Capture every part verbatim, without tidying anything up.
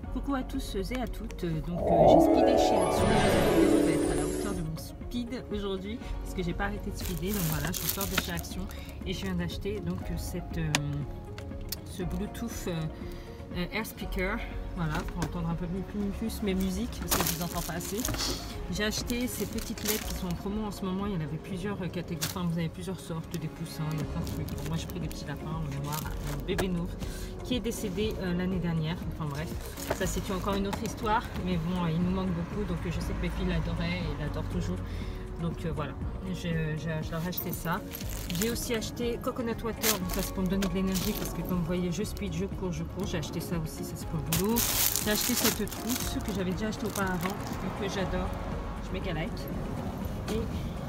Coucou à tous et à toutes, donc euh, j'ai speedé chez Action, je vais être à la hauteur de mon speed aujourd'hui parce que j'ai pas arrêté de speeder, donc voilà, je sors de chez Action et je viens d'acheter donc cette, euh, ce Bluetooth euh, euh, Air Speaker, voilà, pour entendre un peu plus, plus mes musiques parce que je les entends pas assez. J'ai acheté ces petites L E D qui sont en promo en ce moment, il y en avait plusieurs catégories, enfin vous avez plusieurs sortes, des poussins, il y a plein de trucs. Bon, moi j'ai pris des petits lapins en mémoire à mon bébé Nouve qui est décédé euh, l'année dernière, enfin bref, ça c'est encore une autre histoire, mais bon, il nous manque beaucoup, donc je sais que mes filles l'adoraient et l'adorent toujours. Donc euh, voilà, je, je, je leur ai acheté ça. J'ai aussi acheté Coconut Water, donc ça c'est pour me donner de l'énergie parce que comme vous voyez je speed, je cours, je cours. J'ai acheté ça aussi, ça c'est pour le boulot. J'ai acheté cette trousse que j'avais déjà acheté auparavant, que j'adore, je méga like. Et,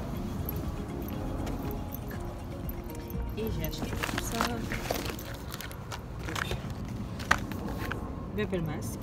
et j'ai acheté tout ça. Bubble Mask.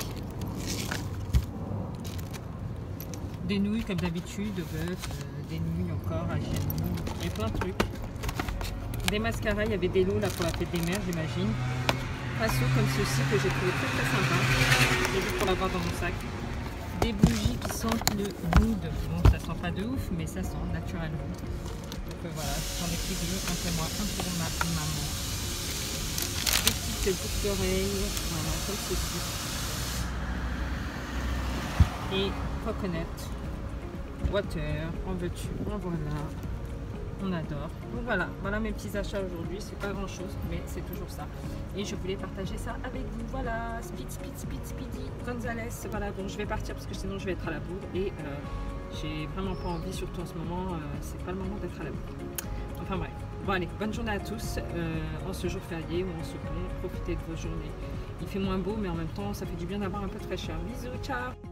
Des nouilles comme d'habitude, de bœuf, euh, des nouilles encore, à genoux, il y a plein de trucs. Des mascaras, il y avait des lots là pour la fête des mères, j'imagine. Pinceaux comme ceci que j'ai trouvé très très sympa. J'ai vu pour l'avoir dans mon sac. Des bougies qui sentent le wood. Bon, ça sent pas de ouf, mais ça sent naturel wood. Donc euh, voilà, ce sont des petits bleus, un pour moi, un pour ma maman. Des petites boucles d'oreilles, voilà, comme ceci. Et coconut water, en veux-tu, en voilà, on adore. Donc voilà, voilà mes petits achats aujourd'hui, c'est pas grand chose, mais c'est toujours ça. Et je voulais partager ça avec vous, voilà, speed, speed, speed, speedy, Gonzalez, voilà, bon je vais partir parce que sinon je vais être à la bourre et euh, j'ai vraiment pas envie, surtout en ce moment, euh, c'est pas le moment d'être à la bourre. Enfin bref, bon allez, bonne journée à tous, euh, en ce jour férié ou en ce pont, profitez de vos journées. Il fait moins beau, mais en même temps, ça fait du bien d'avoir un peu de fraîcheur. Bisous, ciao!